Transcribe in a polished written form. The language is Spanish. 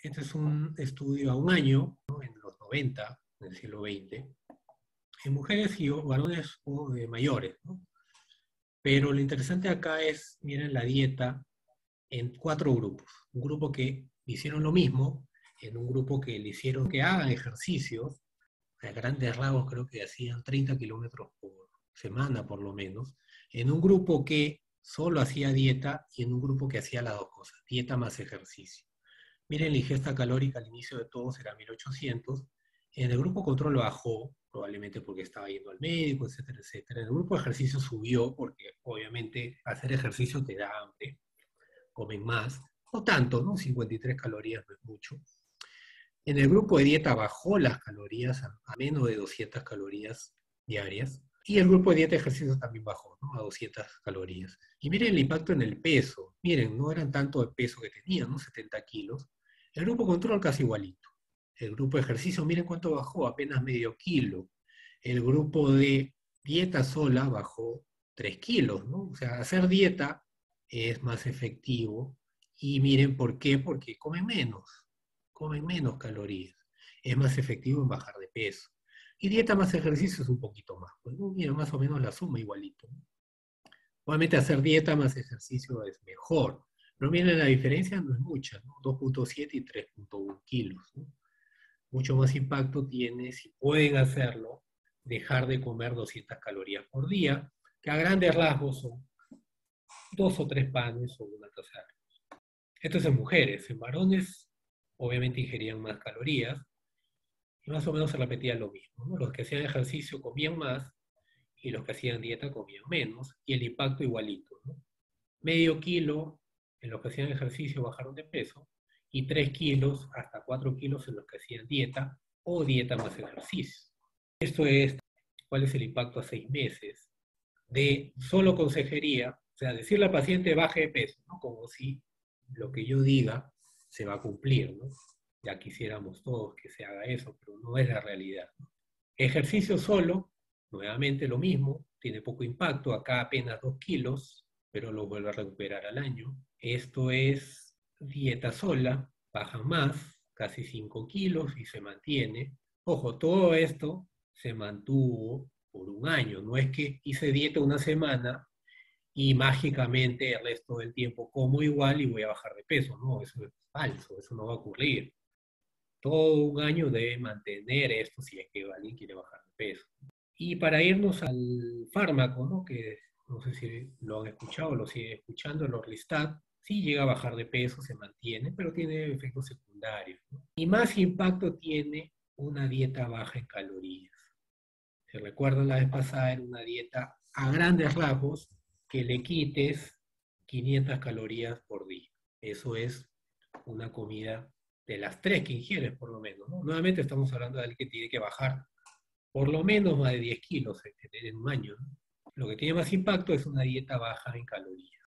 Este es un estudio a un año, ¿no? En los 90, en el siglo XX, en mujeres y varones mayores, ¿no? Pero lo interesante acá es, miren la dieta en 4 grupos. Un grupo que hicieron lo mismo, en un grupo que le hicieron que hagan ejercicios, a grandes rasgos creo que hacían 30 kilómetros por semana por lo menos, en un grupo que solo hacía dieta y en un grupo que hacía las dos cosas, dieta más ejercicio. Miren, la ingesta calórica al inicio de todos era 1800. En el grupo control bajó, probablemente porque estaba yendo al médico, etcétera, etcétera. En el grupo de ejercicio subió, porque obviamente hacer ejercicio te da hambre, comen más. No tanto, ¿no? 53 calorías no es mucho. En el grupo de dieta bajó las calorías a menos de 200 calorías diarias. Y el grupo de dieta de ejercicio también bajó, ¿no? A 200 calorías. Y miren el impacto en el peso. Miren, no eran tanto el peso que tenían, ¿no? 70 kilos. El grupo control casi igualito. El grupo de ejercicio, miren cuánto bajó, apenas medio kilo. El grupo de dieta sola bajó 3 kilos, ¿no? O sea, hacer dieta es más efectivo. Y miren por qué, porque comen menos calorías. Es más efectivo en bajar de peso. Y dieta más ejercicio es un poquito más. Pues, ¿no? Mira, más o menos la suma igualito, ¿no? Obviamente hacer dieta más ejercicio es mejor. Pero miren, la diferencia no es mucha, ¿no? 2,7 y 3,1 kilos, ¿no? Mucho más impacto tiene, si pueden hacerlo, dejar de comer 200 calorías por día, que a grandes rasgos son 2 o 3 panes o una taza de arroz. Esto es en mujeres. En varones, obviamente ingerían más calorías, y más o menos se repetía lo mismo, ¿no? Los que hacían ejercicio comían más y los que hacían dieta comían menos, y el impacto igualito, ¿no? Medio kilo en los que hacían ejercicio bajaron de peso, y 3 kilos hasta 4 kilos en los que hacían dieta o dieta más ejercicio. Esto es cuál es el impacto a 6 meses de solo consejería, o sea, decirle al paciente baje de peso, ¿no? Como si lo que yo diga se va a cumplir, ¿no? Ya quisiéramos todos que se haga eso, pero no es la realidad, ¿no? Ejercicio solo, nuevamente lo mismo, tiene poco impacto, acá apenas 2 kilos, pero lo vuelve a recuperar al año. Esto es dieta sola, baja más, casi 5 kilos y se mantiene. Ojo, todo esto se mantuvo por un año, no es que hice dieta una semana y mágicamente el resto del tiempo como igual y voy a bajar de peso, no, eso es falso, eso no va a ocurrir. Todo un año debe mantener esto si es que alguien quiere bajar de peso. Y para irnos al fármaco, ¿no? Que no sé si lo han escuchado o lo siguen escuchando, el Orlistat, sí llega a bajar de peso, se mantiene, pero tiene efectos secundarios, ¿no? Y más impacto tiene una dieta baja en calorías. Se recuerdan la vez pasada, era una dieta a grandes rasgos que le quites 500 calorías por día. Eso es una comida de las 3 que ingieres, por lo menos, ¿no? Nuevamente estamos hablando de alguien que tiene que bajar por lo menos más de 10 kilos en un año, ¿no? Lo que tiene más impacto es una dieta baja en calorías.